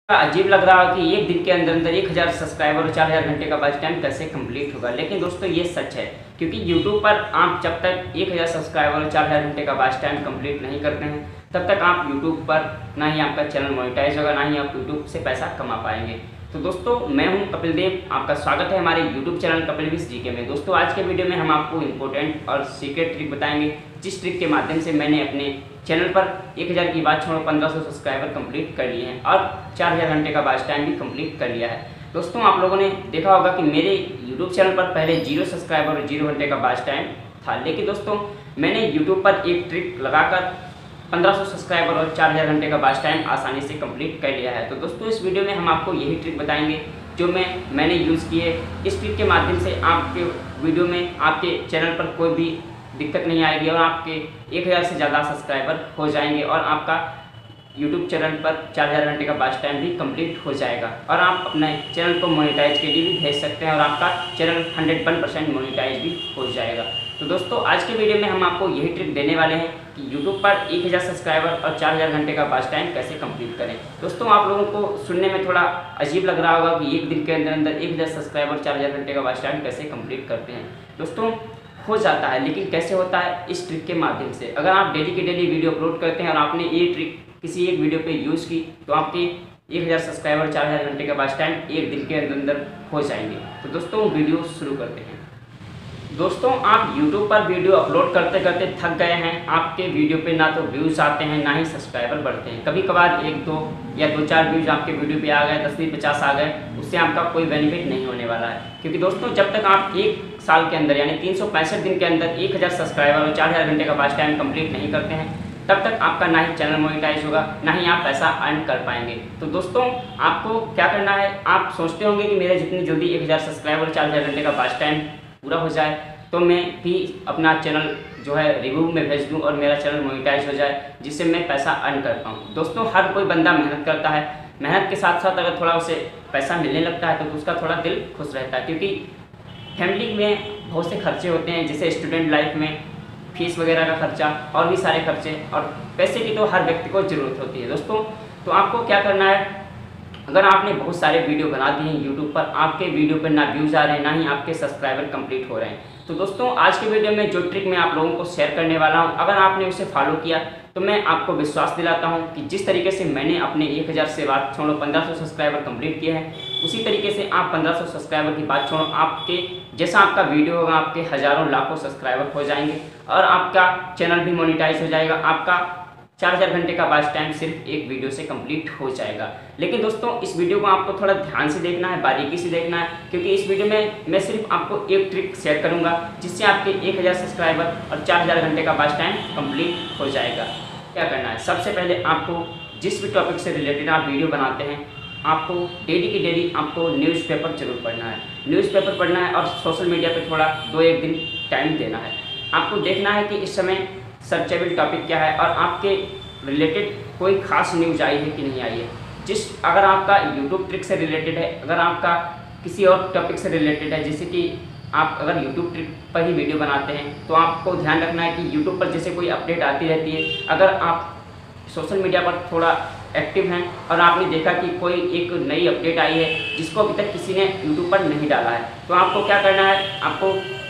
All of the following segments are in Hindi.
अजीब लग रहा है कि एक दिन के अंदर अंदर 1000 सब्सक्राइबर और 4000 घंटे का वॉच टाइम कैसे कंप्लीट होगा। लेकिन दोस्तों ये सच है, क्योंकि यूट्यूब पर आप जब तक 1000 सब्सक्राइबर और 4000 घंटे का वॉच टाइम कंप्लीट नहीं करते हैं तब तक आप यूट्यूब पर ना ही आपका चैनल मोनेटाइज होगा, ना ही आप यूट्यूब से पैसा कमा पाएंगे। तो दोस्तों मैं हूं कपिल देव, आपका स्वागत है हमारे YouTube channel Kapil wish GK में। दोस्तों आज के वीडियो में हम आपको इंपॉर्टेंट और सीक्रेट ट्रिक बताएंगे, जिस ट्रिक के माध्यम से मैंने अपने चैनल पर 1000 की बात छोड़ो 1500 सब्सक्राइबर कंप्लीट कर लिए हैं और 4000 घंटे का वॉच टाइम भी कंप्लीट कर लिया है। दोस्तों आप लोगों ने देखा होगा कि मेरे यूट्यूब चैनल पर पहले 0 सब्सक्राइबर और 0 घंटे का वॉच टाइम था, लेकिन दोस्तों मैंने यूट्यूब पर एक ट्रिक लगाकर 1500 सब्सक्राइबर और 4000 घंटे का वॉच टाइम आसानी से कंप्लीट कर लिया है। तो दोस्तों इस वीडियो में हम आपको यही ट्रिक बताएंगे जो मैंने यूज़ किए। इस ट्रिक के माध्यम से आपके वीडियो में आपके चैनल पर कोई भी दिक्कत नहीं आएगी और आपके 1000 से ज़्यादा सब्सक्राइबर हो जाएंगे और आपका यूट्यूब चैनल पर 4000 घंटे का वॉच टाइम भी कंप्लीट हो जाएगा और आप अपने चैनल को मोनेटाइज के लिए भी भेज सकते हैं और आपका चैनल 101% मोनेटाइज भी हो जाएगा। तो दोस्तों आज के वीडियो में हम आपको यही ट्रिक देने वाले हैं कि यूट्यूब पर 1000 सब्सक्राइबर और 4000 घंटे का वॉच टाइम कैसे कंप्लीट करें। दोस्तों आप लोगों को सुनने में थोड़ा अजीब लग रहा होगा कि एक दिन के अंदर अंदर 1000 सब्सक्राइबर 4000 घंटे का वॉच टाइम कैसे कंप्लीट करते हैं। दोस्तों हो जाता है, लेकिन कैसे होता है, इस ट्रिक के माध्यम से। अगर आप डेली के डेली वीडियो अपलोड करते हैं और आपने ये ट्रिक किसी एक वीडियो पे यूज़ की तो आपके 1000 सब्सक्राइबर 4000 घंटे का वॉच टाइम एक दिन के अंदर अंदर हो जाएंगे। तो दोस्तों वीडियो शुरू करते हैं। दोस्तों आप YouTube पर वीडियो अपलोड करते करते थक गए हैं, आपके वीडियो पे ना तो व्यूज़ आते हैं ना ही सब्सक्राइबर बढ़ते हैं। कभी कभार 1-2 या 2-4 व्यूज़ आपके वीडियो पे आ गए, 10-50 आ गए, उससे आपका कोई बेनिफिट नहीं होने वाला है। क्योंकि दोस्तों जब तक आप एक साल के अंदर यानी 365 दिन के अंदर 1000 सब्सक्राइबर और 4000 घंटे का वॉच टाइम कंप्लीट नहीं करते हैं तब तक आपका ना ही चैनल मोनेटाइज होगा, ना ही आप पैसा अर्न कर पाएंगे। तो दोस्तों आपको क्या करना है, आप सोचते होंगे कि मेरे जितनी जल्दी 1000 सब्सक्राइबर 4000 घंटे का वॉच टाइम पूरा हो जाए तो मैं भी अपना चैनल जो है रिव्यू में भेज दूं और मेरा चैनल मोनेटाइज हो जाए, जिससे मैं पैसा अर्न कर पाऊँ। दोस्तों हर कोई बंदा मेहनत करता है, मेहनत के साथ साथ अगर थोड़ा उसे पैसा मिलने लगता है तो उसका थोड़ा दिल खुश रहता है, क्योंकि फैमिली में बहुत से खर्चे होते हैं, जैसे स्टूडेंट लाइफ में फीस वगैरह का खर्चा और भी सारे खर्चे, और पैसे की तो हर व्यक्ति को ज़रूरत होती है। दोस्तों तो आपको क्या करना है, अगर आपने बहुत सारे वीडियो बना दिए हैं यूट्यूब पर, आपके वीडियो पर ना व्यूज़ आ रहे हैं ना ही आपके सब्सक्राइबर कंप्लीट हो रहे हैं, तो दोस्तों आज के वीडियो में जो ट्रिक मैं आप लोगों को शेयर करने वाला हूं, अगर आपने उसे फॉलो किया तो मैं आपको विश्वास दिलाता हूं कि जिस तरीके से मैंने अपने 1000 से बात छोड़ो 1500 सब्सक्राइबर कंप्लीट किए हैं, उसी तरीके से आप 1500 सब्सक्राइबर की बात छोड़ो आपके जैसा आपका वीडियो होगा आपके हज़ारों लाखों सब्सक्राइबर हो जाएंगे और आपका चैनल भी मोनेटाइज हो जाएगा। आपका 4000 घंटे का वॉच टाइम सिर्फ एक वीडियो से कंप्लीट हो जाएगा। लेकिन दोस्तों इस वीडियो को आपको थोड़ा ध्यान से देखना है, बारीकी से देखना है, क्योंकि इस वीडियो में मैं सिर्फ आपको एक ट्रिक शेयर करूंगा जिससे आपके 1000 सब्सक्राइबर और 4000 घंटे का वॉच टाइम कंप्लीट हो जाएगा। क्या करना है, सबसे पहले आपको जिस भी टॉपिक से रिलेटेड आप वीडियो बनाते हैं, आपको डेली की डेली आपको न्यूज़पेपर जरूर पढ़ना है। न्यूज़पेपर पढ़ना है और सोशल मीडिया पर थोड़ा 2-1 दिन टाइम देना है। आपको देखना है कि इस समय सर्चेबल टॉपिक क्या है और आपके रिलेटेड कोई खास न्यूज़ आई है कि नहीं आई है। अगर आपका यूट्यूब ट्रिक से रिलेटेड है, अगर आपका किसी और टॉपिक से रिलेटेड है, जैसे कि आप अगर यूट्यूब ट्रिक पर ही वीडियो बनाते हैं तो आपको ध्यान रखना है कि यूट्यूब पर जैसे कोई अपडेट आती रहती है, अगर आप सोशल मीडिया पर थोड़ा एक्टिव हैं और आपने देखा कि कोई एक नई अपडेट आई है जिसको अभी तक किसी ने यूट्यूब पर नहीं डाला है, तो आपको क्या करना है, आपको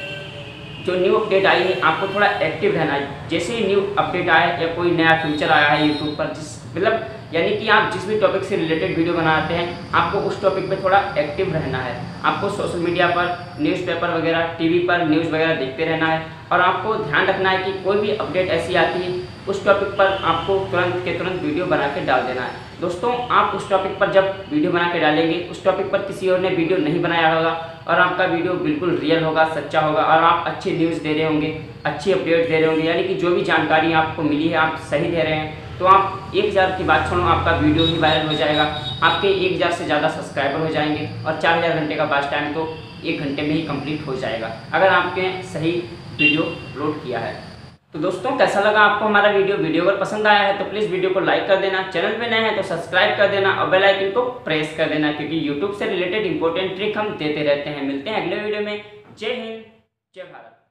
जो न्यू अपडेट आई है आपको थोड़ा एक्टिव रहना है। जैसे ही न्यू अपडेट आया या कोई नया फीचर आया है यूट्यूब पर, मतलब यानी कि आप जिस भी टॉपिक से रिलेटेड वीडियो बनाते हैं आपको उस टॉपिक पे थोड़ा एक्टिव रहना है। आपको सोशल मीडिया पर न्यूज़पेपर वगैरह टीवी पर न्यूज़ वगैरह देखते रहना है और आपको ध्यान रखना है कि कोई भी अपडेट ऐसी आती है उस टॉपिक पर आपको तुरंत के तुरंत वीडियो बना के डाल देना है। दोस्तों आप उस टॉपिक पर जब वीडियो बना के डालेंगे, उस टॉपिक पर किसी और ने वीडियो नहीं बनाया होगा और आपका वीडियो बिल्कुल रियल होगा, सच्चा होगा और आप अच्छी न्यूज़ दे रहे होंगे, अच्छी अपडेट दे रहे होंगे, यानी कि जो भी जानकारी आपको मिली है आप सही दे रहे हैं, तो आप 1000 की बात छोड़ो आपका वीडियो ही वायरल हो जाएगा, आपके 1000 से ज़्यादा सब्सक्राइबर हो जाएंगे और 4000 घंटे का वॉच टाइम तो 1 घंटे में ही कंप्लीट हो जाएगा अगर आपने सही वीडियो अपलोड किया है। तो दोस्तों कैसा लगा आपको हमारा वीडियो अगर पसंद आया है तो प्लीज़ वीडियो को लाइक कर देना, चैनल पे नए हैं तो सब्सक्राइब कर देना और बेल आइकन को प्रेस कर देना, क्योंकि यूट्यूब से रिलेटेड इंपॉर्टेंट ट्रिक हम देते रहते हैं। मिलते हैं अगले वीडियो में। जय हिंद, जय भारत।